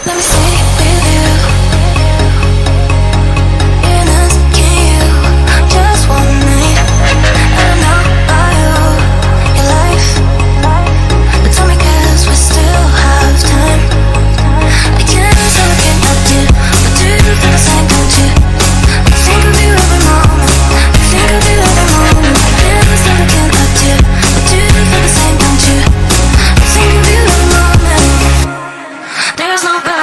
Let me stay with you. In us, can you? Just one night. And I know about you, your life. But tell me 'cause we still have time. We can say we can not do, but do you feel the same, don't you? I think of you every moment. I think of you every moment. We can say we can not do, but do you feel the same, don't you? I think of you every moment. There's no better.